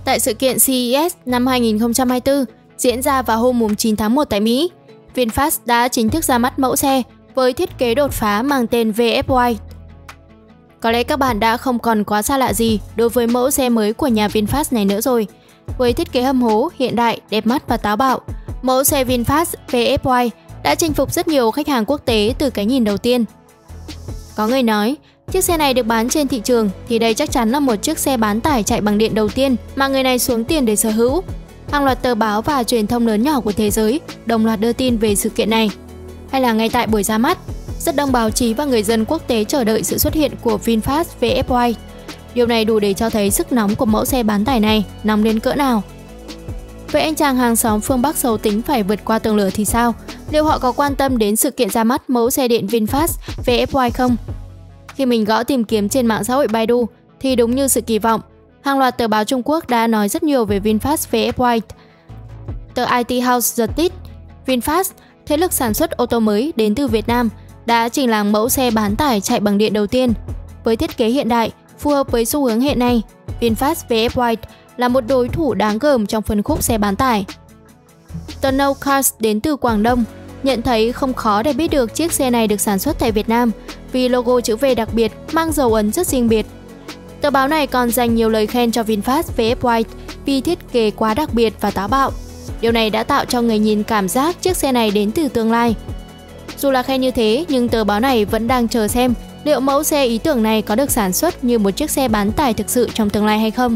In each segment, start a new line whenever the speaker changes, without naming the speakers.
Tại sự kiện CES năm 2024 diễn ra vào hôm 9 tháng 1 tại Mỹ, VinFast đã chính thức ra mắt mẫu xe với thiết kế đột phá mang tên VF-Y. Có lẽ các bạn đã không còn quá xa lạ gì đối với mẫu xe mới của nhà VinFast này nữa rồi. Với thiết kế hầm hố, hiện đại, đẹp mắt và táo bạo, mẫu xe VinFast VF-Y đã chinh phục rất nhiều khách hàng quốc tế từ cái nhìn đầu tiên. Có người nói, chiếc xe này được bán trên thị trường thì đây chắc chắn là một chiếc xe bán tải chạy bằng điện đầu tiên mà người này xuống tiền để sở hữu. Hàng loạt tờ báo và truyền thông lớn nhỏ của thế giới đồng loạt đưa tin về sự kiện này. Hay là ngay tại buổi ra mắt, rất đông báo chí và người dân quốc tế chờ đợi sự xuất hiện của VinFast VF-Y. Điều này đủ để cho thấy sức nóng của mẫu xe bán tải này nóng đến cỡ nào. Vậy anh chàng hàng xóm phương Bắc xấu tính phải vượt qua tường lửa thì sao? Liệu họ có quan tâm đến sự kiện ra mắt mẫu xe điện VinFast VF-Y không? Khi mình gõ tìm kiếm trên mạng xã hội Baidu thì đúng như sự kỳ vọng, hàng loạt tờ báo Trung Quốc đã nói rất nhiều về VinFast VF-Y. Tờ IT House The Tick, VinFast, thế lực sản xuất ô tô mới đến từ Việt Nam, đã trình làng mẫu xe bán tải chạy bằng điện đầu tiên. Với thiết kế hiện đại, phù hợp với xu hướng hiện nay, VinFast VF-Y là một đối thủ đáng gờm trong phân khúc xe bán tải. Tờ No Cars đến từ Quảng Đông nhận thấy không khó để biết được chiếc xe này được sản xuất tại Việt Nam vì logo chữ V đặc biệt mang dấu ấn rất riêng biệt. Tờ báo này còn dành nhiều lời khen cho VinFast VF-Y vì thiết kế quá đặc biệt và táo bạo. Điều này đã tạo cho người nhìn cảm giác chiếc xe này đến từ tương lai. Dù là khen như thế, nhưng tờ báo này vẫn đang chờ xem liệu mẫu xe ý tưởng này có được sản xuất như một chiếc xe bán tải thực sự trong tương lai hay không.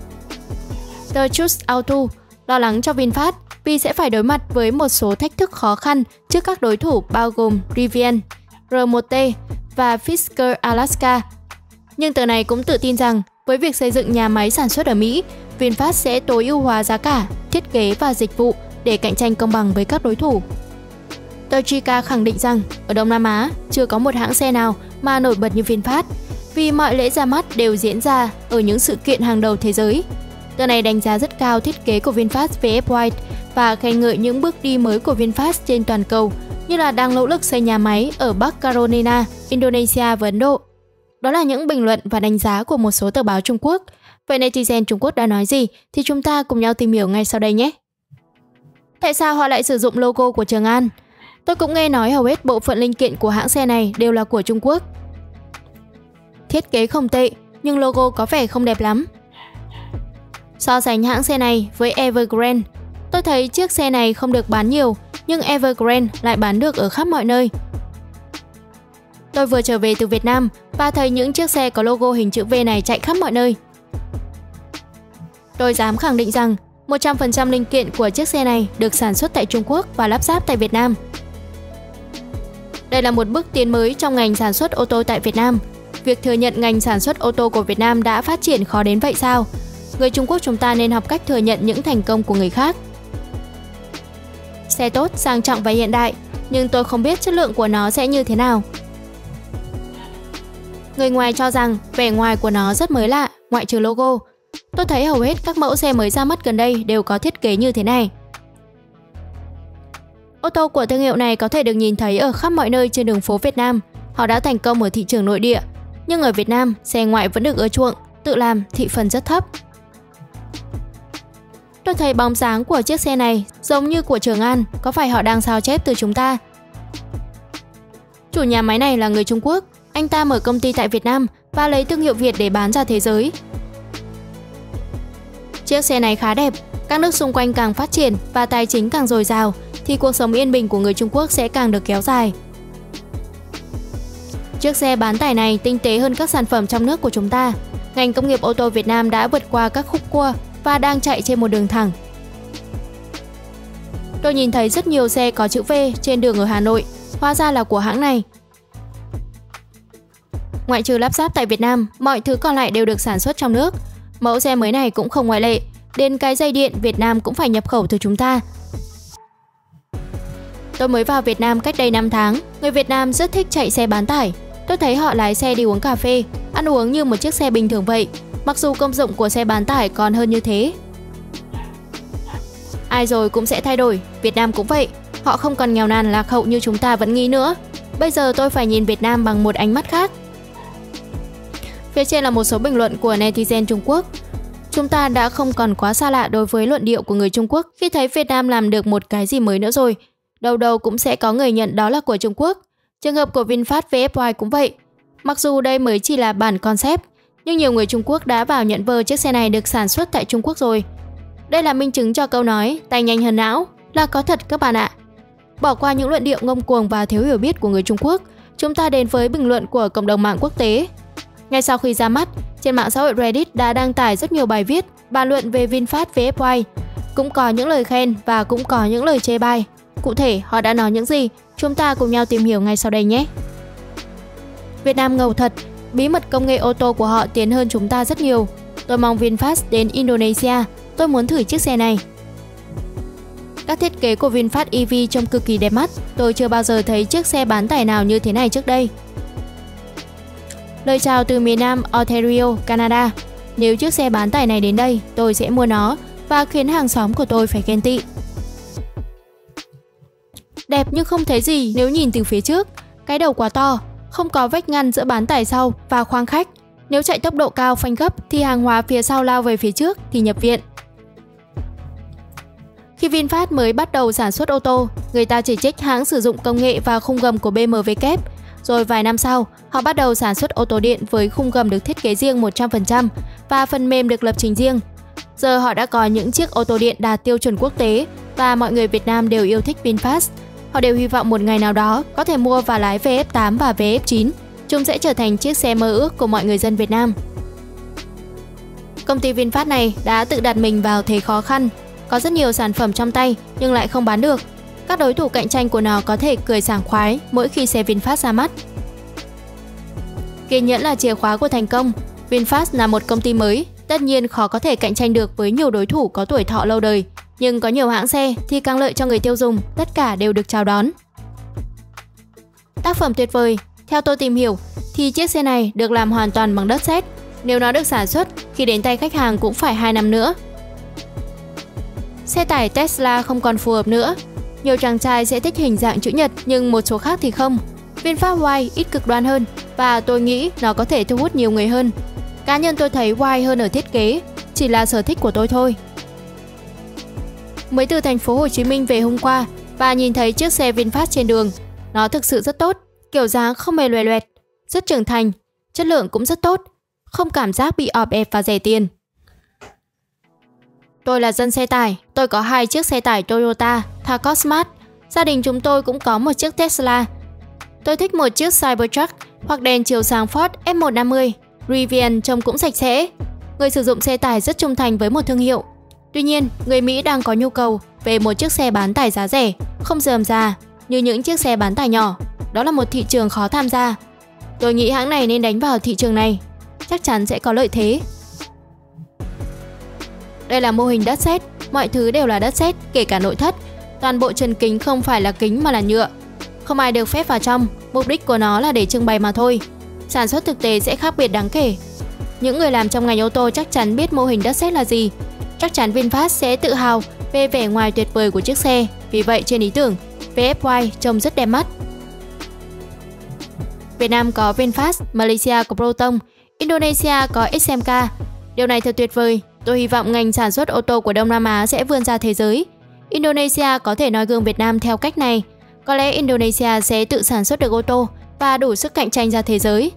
Tờ Trust Auto lo lắng cho VinFast vì sẽ phải đối mặt với một số thách thức khó khăn trước các đối thủ bao gồm Rivian, R1T và Fisker Alaska. Nhưng tờ này cũng tự tin rằng với việc xây dựng nhà máy sản xuất ở Mỹ, VinFast sẽ tối ưu hóa giá cả, thiết kế và dịch vụ để cạnh tranh công bằng với các đối thủ. Tờ Chica khẳng định rằng ở Đông Nam Á chưa có một hãng xe nào mà nổi bật như VinFast vì mọi lễ ra mắt đều diễn ra ở những sự kiện hàng đầu thế giới. Tờ này đánh giá rất cao thiết kế của VinFast VF-Y và khen ngợi những bước đi mới của VinFast trên toàn cầu như là đang nỗ lực xây nhà máy ở Bắc Carolina, Indonesia và Ấn Độ. Đó là những bình luận và đánh giá của một số tờ báo Trung Quốc. Vậy netizen Trung Quốc đã nói gì thì chúng ta cùng nhau tìm hiểu ngay sau đây nhé. Tại sao họ lại sử dụng logo của Trường An? Tôi cũng nghe nói hầu hết bộ phận linh kiện của hãng xe này đều là của Trung Quốc. Thiết kế không tệ, nhưng logo có vẻ không đẹp lắm. So sánh hãng xe này với Evergrande, tôi thấy chiếc xe này không được bán nhiều, nhưng Evergrande lại bán được ở khắp mọi nơi. Tôi vừa trở về từ Việt Nam và thấy những chiếc xe có logo hình chữ V này chạy khắp mọi nơi. Tôi dám khẳng định rằng 100% linh kiện của chiếc xe này được sản xuất tại Trung Quốc và lắp ráp tại Việt Nam. Đây là một bước tiến mới trong ngành sản xuất ô tô tại Việt Nam. Việc thừa nhận ngành sản xuất ô tô của Việt Nam đã phát triển khó đến vậy sao? Người Trung Quốc chúng ta nên học cách thừa nhận những thành công của người khác. Xe tốt, sang trọng và hiện đại, nhưng tôi không biết chất lượng của nó sẽ như thế nào. Người ngoài cho rằng vẻ ngoài của nó rất mới lạ, ngoại trừ logo. Tôi thấy hầu hết các mẫu xe mới ra mắt gần đây đều có thiết kế như thế này. Ô tô của thương hiệu này có thể được nhìn thấy ở khắp mọi nơi trên đường phố Việt Nam. Họ đã thành công ở thị trường nội địa, nhưng ở Việt Nam, xe ngoại vẫn được ưa chuộng, tự làm, thị phần rất thấp. Tôi thấy bóng dáng của chiếc xe này giống như của Trường An, có phải họ đang sao chép từ chúng ta? Chủ nhà máy này là người Trung Quốc, anh ta mở công ty tại Việt Nam và lấy thương hiệu Việt để bán ra thế giới. Chiếc xe này khá đẹp, các nước xung quanh càng phát triển và tài chính càng dồi dào thì cuộc sống yên bình của người Trung Quốc sẽ càng được kéo dài. Chiếc xe bán tải này tinh tế hơn các sản phẩm trong nước của chúng ta. Ngành công nghiệp ô tô Việt Nam đã vượt qua các khúc cua và đang chạy trên một đường thẳng. Tôi nhìn thấy rất nhiều xe có chữ V trên đường ở Hà Nội, hóa ra là của hãng này. Ngoại trừ lắp ráp tại Việt Nam, mọi thứ còn lại đều được sản xuất trong nước. Mẫu xe mới này cũng không ngoại lệ, đến cái dây điện Việt Nam cũng phải nhập khẩu từ chúng ta. Tôi mới vào Việt Nam cách đây 5 tháng, người Việt Nam rất thích chạy xe bán tải. Tôi thấy họ lái xe đi uống cà phê, ăn uống như một chiếc xe bình thường vậy, mặc dù công dụng của xe bán tải còn hơn như thế. Ai rồi cũng sẽ thay đổi, Việt Nam cũng vậy, họ không còn nghèo nàn lạc hậu như chúng ta vẫn nghĩ nữa. Bây giờ tôi phải nhìn Việt Nam bằng một ánh mắt khác. Phía trên là một số bình luận của netizen Trung Quốc. Chúng ta đã không còn quá xa lạ đối với luận điệu của người Trung Quốc khi thấy Việt Nam làm được một cái gì mới nữa rồi. Đâu đâu cũng sẽ có người nhận đó là của Trung Quốc. Trường hợp của VinFast VFY cũng vậy. Mặc dù đây mới chỉ là bản concept, nhưng nhiều người Trung Quốc đã vào nhận vơ chiếc xe này được sản xuất tại Trung Quốc rồi. Đây là minh chứng cho câu nói tay nhanh hơn não là có thật các bạn ạ. Bỏ qua những luận điệu ngông cuồng và thiếu hiểu biết của người Trung Quốc, chúng ta đến với bình luận của cộng đồng mạng quốc tế. Ngay sau khi ra mắt, trên mạng xã hội Reddit đã đăng tải rất nhiều bài viết bàn luận về VinFast VFY. Cũng có những lời khen và cũng có những lời chê bai. Cụ thể họ đã nói những gì? Chúng ta cùng nhau tìm hiểu ngay sau đây nhé. Việt Nam ngầu thật, bí mật công nghệ ô tô của họ tiến hơn chúng ta rất nhiều. Tôi mong VinFast đến Indonesia, tôi muốn thử chiếc xe này. Các thiết kế của VinFast EV trông cực kỳ đẹp mắt, tôi chưa bao giờ thấy chiếc xe bán tải nào như thế này trước đây. Lời chào từ miền Nam Ontario, Canada. Nếu chiếc xe bán tải này đến đây, tôi sẽ mua nó và khiến hàng xóm của tôi phải ghen tị. Đẹp nhưng không thấy gì nếu nhìn từ phía trước. Cái đầu quá to, không có vách ngăn giữa bán tải sau và khoang khách. Nếu chạy tốc độ cao phanh gấp thì hàng hóa phía sau lao về phía trước thì nhập viện. Khi VinFast mới bắt đầu sản xuất ô tô, người ta chỉ trích hãng sử dụng công nghệ và khung gầm của BMW kép. Rồi vài năm sau, họ bắt đầu sản xuất ô tô điện với khung gầm được thiết kế riêng 100% và phần mềm được lập trình riêng. Giờ họ đã có những chiếc ô tô điện đạt tiêu chuẩn quốc tế và mọi người Việt Nam đều yêu thích VinFast. Họ đều hy vọng một ngày nào đó có thể mua và lái VF8 và VF9. Chúng sẽ trở thành chiếc xe mơ ước của mọi người dân Việt Nam. Công ty VinFast này đã tự đặt mình vào thế khó khăn. Có rất nhiều sản phẩm trong tay nhưng lại không bán được. Các đối thủ cạnh tranh của nó có thể cười sảng khoái mỗi khi xe VinFast ra mắt. Kiên nhẫn là chìa khóa của thành công. VinFast là một công ty mới, tất nhiên khó có thể cạnh tranh được với nhiều đối thủ có tuổi thọ lâu đời. Nhưng có nhiều hãng xe thì càng lợi cho người tiêu dùng, tất cả đều được chào đón. Tác phẩm tuyệt vời. Theo tôi tìm hiểu thì chiếc xe này được làm hoàn toàn bằng đất sét. Nếu nó được sản xuất, khi đến tay khách hàng cũng phải 2 năm nữa. Xe tải Tesla không còn phù hợp nữa. Nhiều chàng trai sẽ thích hình dạng chữ nhật nhưng một số khác thì không. VinFast Y ít cực đoan hơn và tôi nghĩ nó có thể thu hút nhiều người hơn. Cá nhân tôi thấy Y hơn ở thiết kế, chỉ là sở thích của tôi thôi. Mới từ thành phố Hồ Chí Minh về hôm qua và nhìn thấy chiếc xe VinFast trên đường. Nó thực sự rất tốt, kiểu dáng không hề loè loẹt, rất trưởng thành, chất lượng cũng rất tốt, không cảm giác bị ọp ẹp và rẻ tiền. Tôi là dân xe tải, tôi có 2 chiếc xe tải Toyota Tacos Smart, gia đình chúng tôi cũng có một chiếc Tesla. Tôi thích một chiếc Cybertruck hoặc đèn chiếu sáng Ford F150, Rivian trông cũng sạch sẽ. Người sử dụng xe tải rất trung thành với một thương hiệu. Tuy nhiên, người Mỹ đang có nhu cầu về một chiếc xe bán tải giá rẻ, không rườm rà như những chiếc xe bán tải nhỏ. Đó là một thị trường khó tham gia. Tôi nghĩ hãng này nên đánh vào thị trường này, chắc chắn sẽ có lợi thế. Đây là mô hình đất sét, mọi thứ đều là đất sét, kể cả nội thất. Toàn bộ trần kính không phải là kính mà là nhựa. Không ai được phép vào trong, mục đích của nó là để trưng bày mà thôi. Sản xuất thực tế sẽ khác biệt đáng kể. Những người làm trong ngành ô tô chắc chắn biết mô hình đất sét là gì. Chắc chắn VinFast sẽ tự hào về vẻ ngoài tuyệt vời của chiếc xe. Vì vậy trên ý tưởng, VFY trông rất đẹp mắt. Việt Nam có VinFast, Malaysia có Proton, Indonesia có XMK. Điều này thật tuyệt vời. Tôi hy vọng ngành sản xuất ô tô của Đông Nam Á sẽ vươn ra thế giới. Indonesia có thể noi gương Việt Nam theo cách này. Có lẽ Indonesia sẽ tự sản xuất được ô tô và đủ sức cạnh tranh ra thế giới.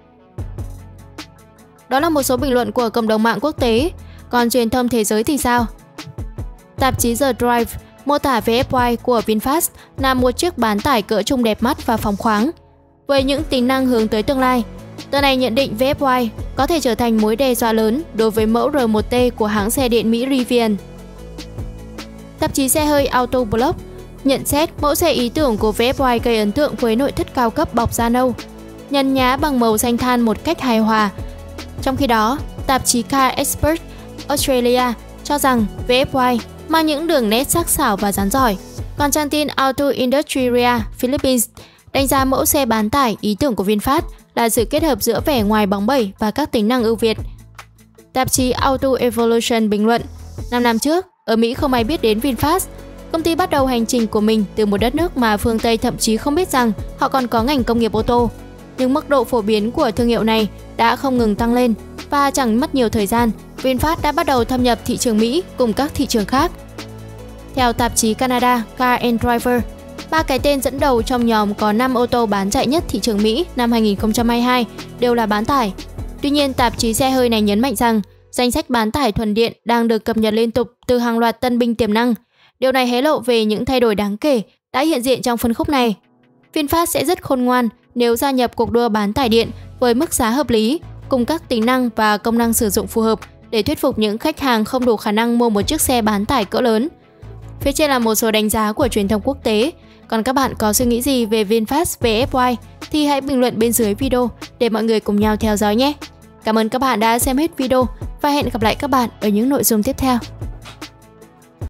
Đó là một số bình luận của cộng đồng mạng quốc tế. Còn truyền thông thế giới thì sao? Tạp chí The Drive mô tả VFY của VinFast là một chiếc bán tải cỡ trung đẹp mắt và phóng khoáng. Với những tính năng hướng tới tương lai, tờ này nhận định VFY có thể trở thành mối đe dọa lớn đối với mẫu R1T của hãng xe điện Mỹ Rivian. Tạp chí xe hơi Autoblog nhận xét mẫu xe ý tưởng của VFY gây ấn tượng với nội thất cao cấp bọc da nâu, nhăn nhá bằng màu xanh than một cách hài hòa. Trong khi đó, tạp chí Car Expert Australia cho rằng VFY mang những đường nét sắc sảo và rắn giỏi. Còn trang tin Auto Industria Philippines đánh giá mẫu xe bán tải ý tưởng của VinFast là sự kết hợp giữa vẻ ngoài bóng bẩy và các tính năng ưu việt. Tạp chí Auto Evolution bình luận, 5 năm trước, ở Mỹ không ai biết đến VinFast. Công ty bắt đầu hành trình của mình từ một đất nước mà phương Tây thậm chí không biết rằng họ còn có ngành công nghiệp ô tô. nhưng mức độ phổ biến của thương hiệu này đã không ngừng tăng lên và chẳng mất nhiều thời gian, VinFast đã bắt đầu thâm nhập thị trường Mỹ cùng các thị trường khác. Theo tạp chí Canada Car and Driver, 3 cái tên dẫn đầu trong nhóm có 5 ô tô bán chạy nhất thị trường Mỹ năm 2022 đều là bán tải. Tuy nhiên, tạp chí xe hơi này nhấn mạnh rằng danh sách bán tải thuần điện đang được cập nhật liên tục từ hàng loạt tân binh tiềm năng. Điều này hé lộ về những thay đổi đáng kể đã hiện diện trong phân khúc này. VinFast sẽ rất khôn ngoan nếu gia nhập cuộc đua bán tải điện với mức giá hợp lý, cùng các tính năng và công năng sử dụng phù hợp để thuyết phục những khách hàng không đủ khả năng mua một chiếc xe bán tải cỡ lớn. Phía trên là một số đánh giá của truyền thông quốc tế. Còn các bạn có suy nghĩ gì về VinFast VFY thì hãy bình luận bên dưới video để mọi người cùng nhau theo dõi nhé. Cảm ơn các bạn đã xem hết video và hẹn gặp lại các bạn ở những nội dung tiếp theo.